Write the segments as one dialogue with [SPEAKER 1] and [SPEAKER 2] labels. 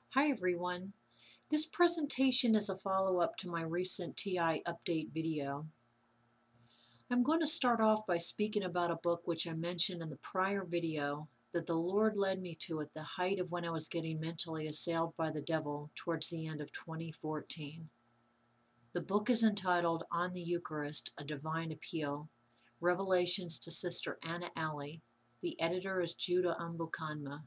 [SPEAKER 1] Hi everyone. This presentation is a follow-up to my recent TI update video. I'm going to start off by speaking about a book which I mentioned in the prior video that the Lord led me to at the height of when I was getting mentally assailed by the devil towards the end of 2014. The book is entitled On the Eucharist, A Divine Appeal, Revelations to Sister Anna Alley. The editor is Judah Umbukanma.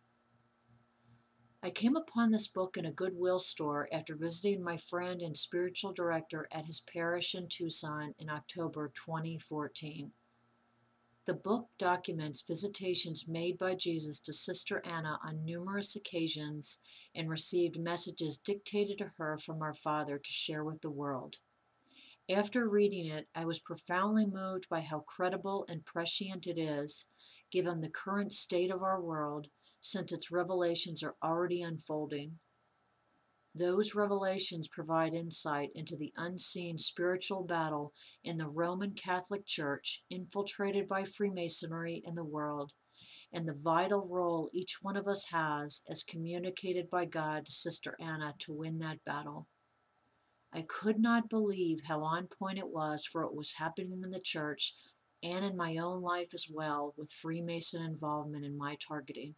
[SPEAKER 1] I came upon this book in a Goodwill store after visiting my friend and spiritual director at his parish in Tucson in October 2014. The book documents visitations made by Jesus to Sister Anna on numerous occasions and received messages dictated to her from our Father to share with the world. After reading it, I was profoundly moved by how credible and prescient it is, given the current state of our world, since its revelations are already unfolding. Those revelations provide insight into the unseen spiritual battle in the Roman Catholic Church, infiltrated by Freemasonry in the world, and the vital role each one of us has as communicated by God to Sister Anna to win that battle. I could not believe how on point it was for what was happening in the church and in my own life as well, with Freemason involvement in my targeting.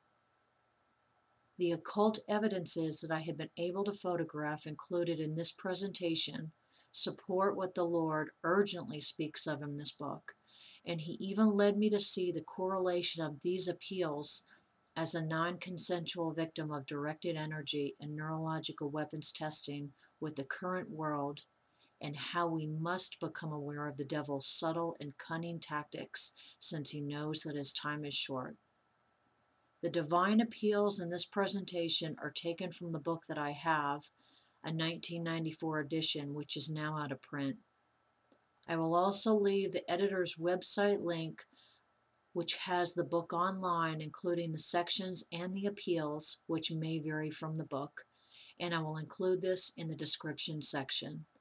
[SPEAKER 1] The occult evidences that I have been able to photograph included in this presentation support what the Lord urgently speaks of in this book, and He even led me to see the correlation of these appeals as a non-consensual victim of directed energy and neurological weapons testing with the current world, and how we must become aware of the devil's subtle and cunning tactics, since he knows that his time is short. The divine appeals in this presentation are taken from the book that I have, a 1994 edition, which is now out of print. I will also leave the editor's website link, which has the book online, including the sections and the appeals, which may vary from the book, and I will include this in the description section.